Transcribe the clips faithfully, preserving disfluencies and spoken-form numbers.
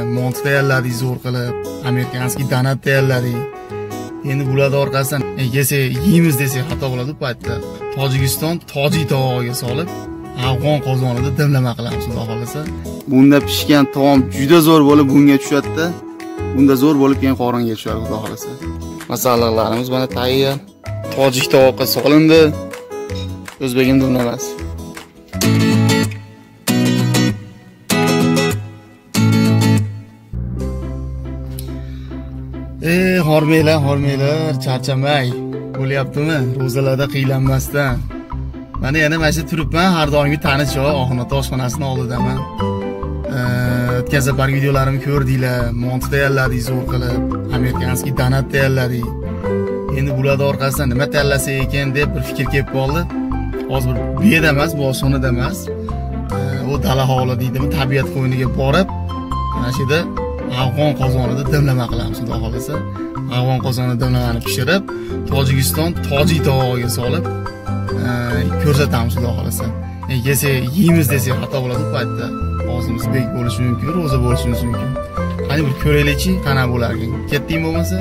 Mont tayyorladik zo'r qilib, amerikanskiy donat tayyorladik. Endi bularning orqasidan yesa yeymiz desak xato bo'ladi bu paytda. Tojikiston tojik tovog'iga solib, afg'on qozonida dimlama qilamiz, xudo xolasa. Bunda pishgan taom juda zo'r bo'lib bunga tushadi-da. Bunda zo'r bo'lib keyin qoringa tushadi, xudo xolasa. Masalliqlarimiz mana tayyor. Tojik tovoqqa solindi. O'zbegim dimlamas. Ey, hormanglar, hormanglar, charchamay. Bo'lyaptimi? Ro'zalarda qiylanmasdan. Mana yana mana shu turibman, har doimgi tanish joy Oxunot oshxonasining oldidaman. O'tgan safar videolarimni ko'rdinglar, mont tayyorladik zo'r qilib, amerikanskiy donat tayyorladik. Endi bularning orqasidan nima tayyorlasak ekan deb bir fikr kelib qoldi. Hozir bu yerda emas, bu osonada emas. U dala hovli deydimi, tabiat qo'yniga borib, mana shu yerda afg'on qozonida dimlama qilamiz, xudo xolasa. Afg'on qozonida dimlamani pishirib, Tojikiston tojik tovog'iga solib ko'rsatamiz, xudo xolasa. Yesa yeymiz desak xato bo'ladi bu paytda. Og'zimiz bek bo'lishi mumkin, ro'za bo'lishimiz mumkin. Qani bir ko'raylikchi, qana bo'larkin. Ketding bo'lmasa?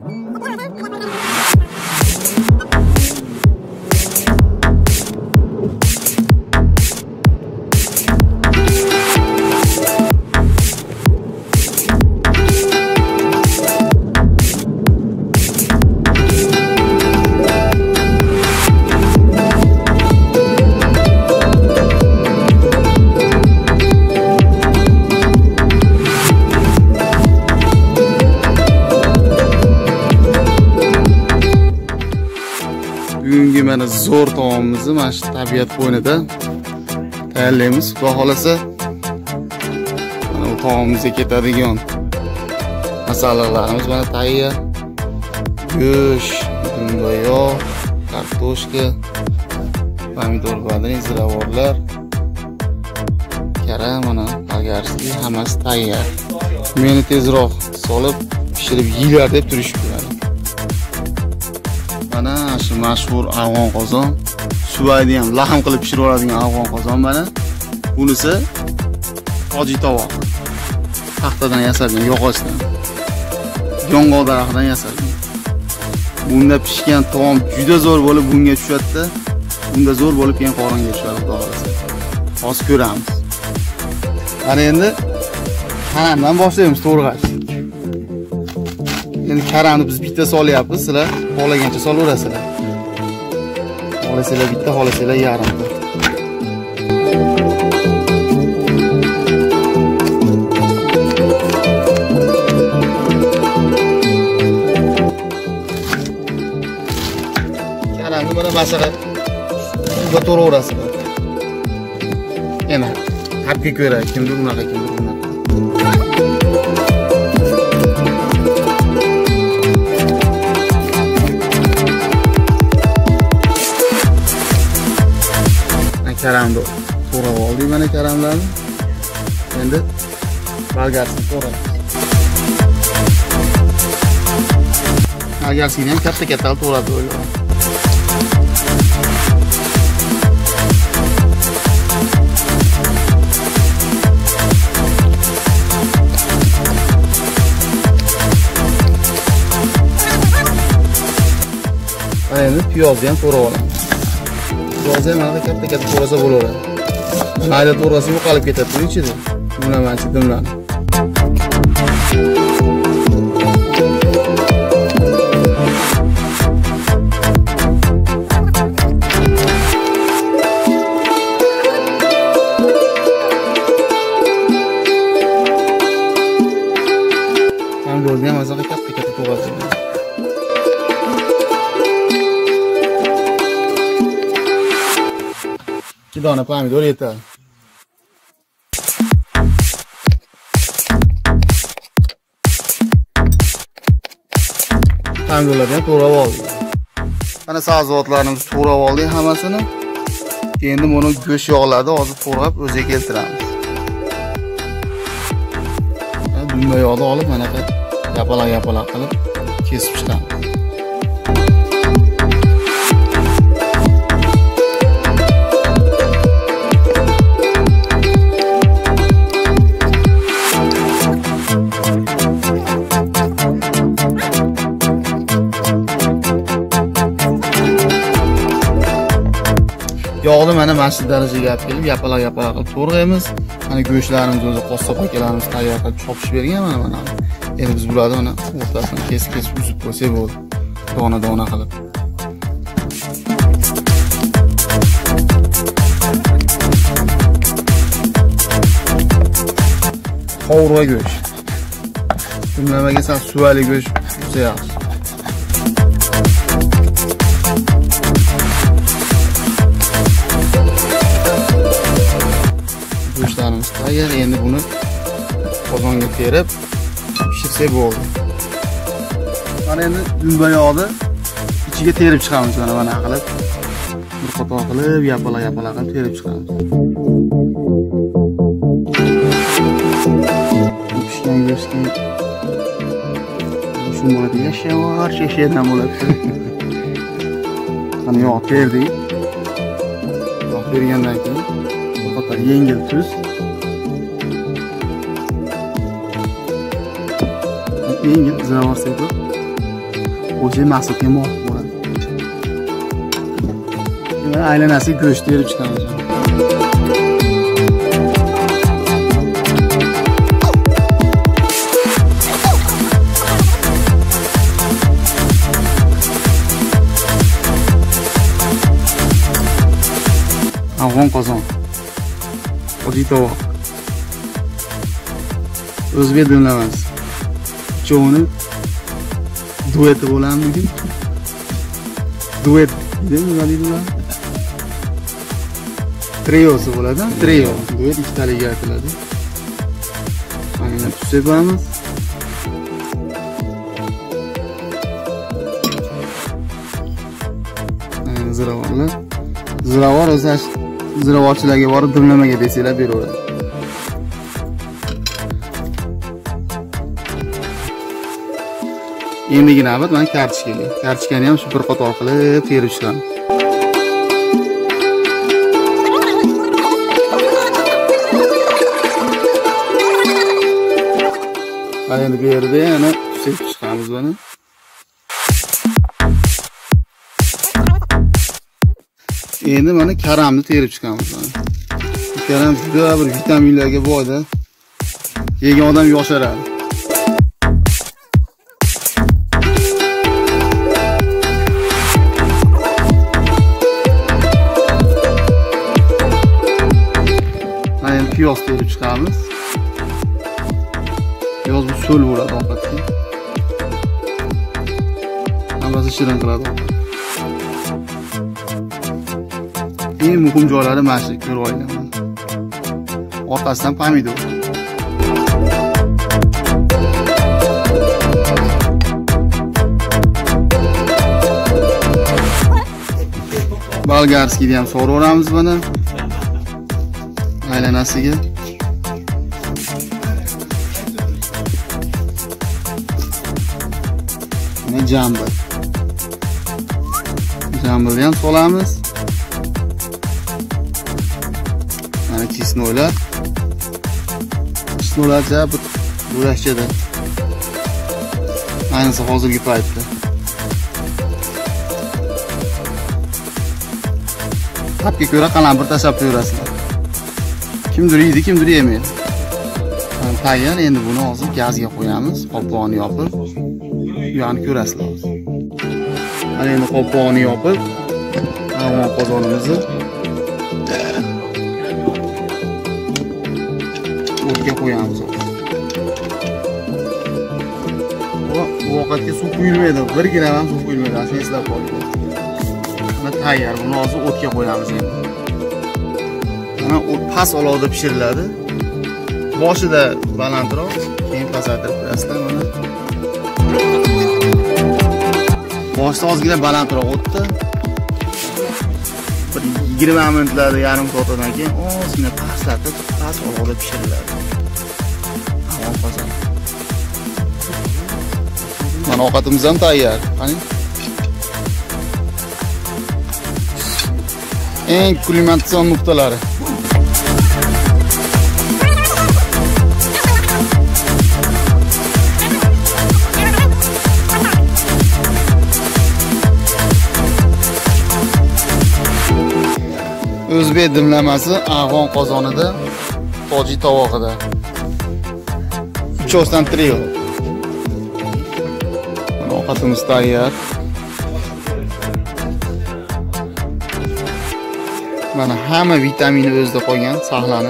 Bugungi mana zo'r taomimizni mana shu tabiat qo'ynida tayyorlaymiz. Xudo xolasa mana bu taomimizga ketadigan masalliqlarimiz mana tayyor. Go'sht, dumba yog', kartoshka, pomidor, badrin, ziravorlar, karam, mana algarski hammasi tayyor. Meni tezroq solib pishirib yeylar deb turishib turadi. Mana shu mashhur afg'on qozon, subayni ham lahm qilib pishirib oladigan afg'on qozon mana. Bunisi tojik tovoq. Taxtadan yasalgan, yog'ochdan. Yong'oq daraxtidan yasalgan. Bunda pishgan taom juda zo'r bo'lib bunga tushadi-da. Bunda zo'r bo'lib keyin qoringa tushadi, xudo xolasa. Hozir ko'ramiz. Mana endi karamdan boshlaymiz to'g'ri. Endi karamni biz bitta solyapmiz, sizlar xohlagancha solaverasizlar. Xohlasanglar bitta, xohlasanglar yarimta. Karamni mana masalan bu to'g'raverasizlar. Yana ta'bga ko'ra kimdir unaqa, kimdir unaqa. Karamni to'g'rab oldik, mana karamlarni. Endi bolgarsini to'g'raymiz. Bolgarsini ham katta-katta to'g'rab qo'ygan. Endi piyozni ham to'g'rab olamiz. Piyozni ham mana katta-katta to'g'rasa bo'laveradi. Mayda to'g'rasa yo'qolib ketadi bu ichida. Dimlamanchi dimlani. Ham bo'lgan masalan katta-katta to'g'rasa. ikki dona pomidor yetadi. Pomidorlarni ham to'g'rab oldik. Mana sabzavotlarimizni to'g'rab oldik hammasini. Endi buni go'sht yog'larni hozir to'g'rab o'ziga keltiramiz. Dumba yog'ni olib mana bu yapaloq-yapaloq qilib kesib chiqamiz. Yog'ni mana mana shu darajaga olib kelib, yapala-yapala qilib to'g'raymiz. Mana go'shtlarimiz o'zi qassob akalarimiz tayyor qilib chopishib bergan mana mana. Endi biz bularni mana o'rtasidan kesib-kesib uzib qo'ysak bo'ldi. Dona-dona qilib. Qovurma go'sht. Dumlamaga sal suvali go'sht juda yaxshi. Go'shtlarimiz tayyor. Endi buni qozonga terib pishirsak bo'ldi. Mana endi dumba yog'ni ichiga terib chiqamiz mana mana qilib. Bir qator qilib, yapala-yapala qilib terib chiqamiz. Pishgan go'shtni shu bo'ladi, yashar, sheshadan bo'ladi. Mana yog' terdik. Yog' tergandan keyin bir qator yengil tuz. Yengil ziravorsa bo'ladi. O'sha mahsulotga muvofiq bo'ladi. Mana aylanasi go'sht terib chiqamiz. Afg'on qozon. Oddiy tovoq. O'zbek dumlamas. Cho'ni duet bo'ladimi bugun? Duet deydi, nima deydi ular? Triosi bo'ladi, trio. Duet ikkitaliga aytiladi. Mana tuz sepamiz. Ziravorlar. Ziravor o'zi ziravorchilarga borib dumlamaga desanglar beraveradi. Endigi navbat mana kartoshkaga. Kartoshkani ham shu bir qator qilib terib chiqamiz. Mana endi bu yerda yana sepib chiqamiz buni. Endi mana karamni terib chiqamiz mana. Karam juda bir vitaminlarga boy-da. Yegan odam yosharadi. Mana endi piyoz terib chiqamiz. Piyoz bu so'l bo'ladi ovqatga. Hammasi shirin qiladi. Eng muhim joylari mana shu ko'rib olaman. Orqasidan pomidor. Bolgarskiyni ham so'raveramiz buni. Aylanasiga. Mana jambir. Jambirni ham solamiz. Mana kisnoylar. Kisnoylarcha bu bo'lashchada. Ayniqsa hozirgi paytda. Tapga ko'ra qalampir tashlab qo'yasizlar. Kimdir yeydi, kimdir yemaydi. Tayyor, endi buni hozir gazga qo'yamiz, qopqog'ini yopib. Uyani ko'rasizlar. Mana endi qopqog'ini yopib, avval qozonimizni o'tga qo'yamiz. Bu ovqatga suv quyilmaydi, birgina ham suv quyilmaydi, asli eslab qoling. Mana tayyor, buni hozir o'tga qo'yamiz endi. Mana o't past olovda pishiriladi. Boshida balandroq, keyin pasaytirib qo'yasizlar mana. Boshida ozgina balandroq o'tda. Bir yigirma minutlarda, yarim soatdan keyin ozgina pastlatib, past olovda pishiriladi. Avval qozon. Mana ovqatimiz ham tayyor. Qani. Eng kulminatsion nuqtalari. O'zbek dimlamasi afg'on qozonida, tojik tovog'ida. uch osdan trio. Ovqatimiz tayyor. Mana hamma vitamini o'zida qolgan, saqlanib.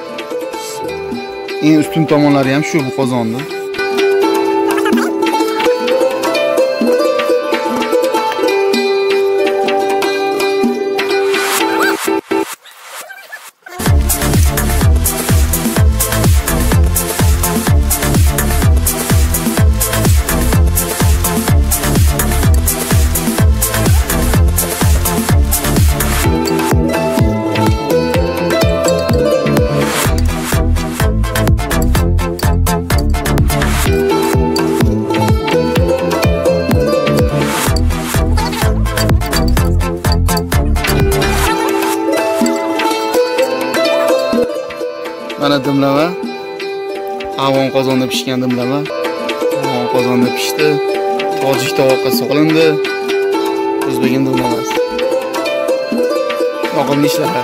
Eng ustun tomonlari ham shu bu qozonni. Mana dimlama. Afg'on qozonda pishgan dimlama. Afg'on qozonda pishdi. Tojik tovoqqa solindi. O'zbek dimlamasi. Yoqimli ishlar.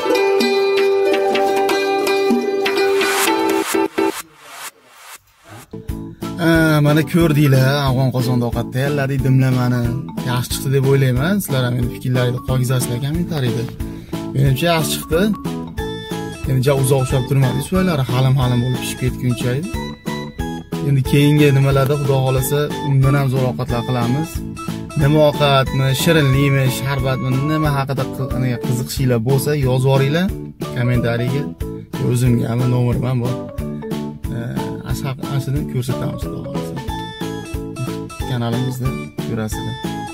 Mana ko'rdinglar, afg'on qozonda ovqat tayyorladik, dimlamani. Yaxshi chiqdi deb o'ylayman. Sizlar ham meni fikrlaringizni qoldirsanglar kommentariyada. Menimcha yaxshi chiqdi. Endi ja uzoq ushlab turmadi, so'ylari halim-halim bo'lib pishib ketguncha. Endi keyingi nimalarda Xudo xolasa undan ham zo'r ovqatlar qilamiz. Nima ovqatmi, shirinlikmi, sharbatmi, nima haqida qiziqishinglar bo'lsa, yozib yuboringlar kommentariyaga. O'zimga ham nomerim ham bor. Ashadan ko'rsatamiz Xudo xolasa. Kanalimizda ko'rasizlar.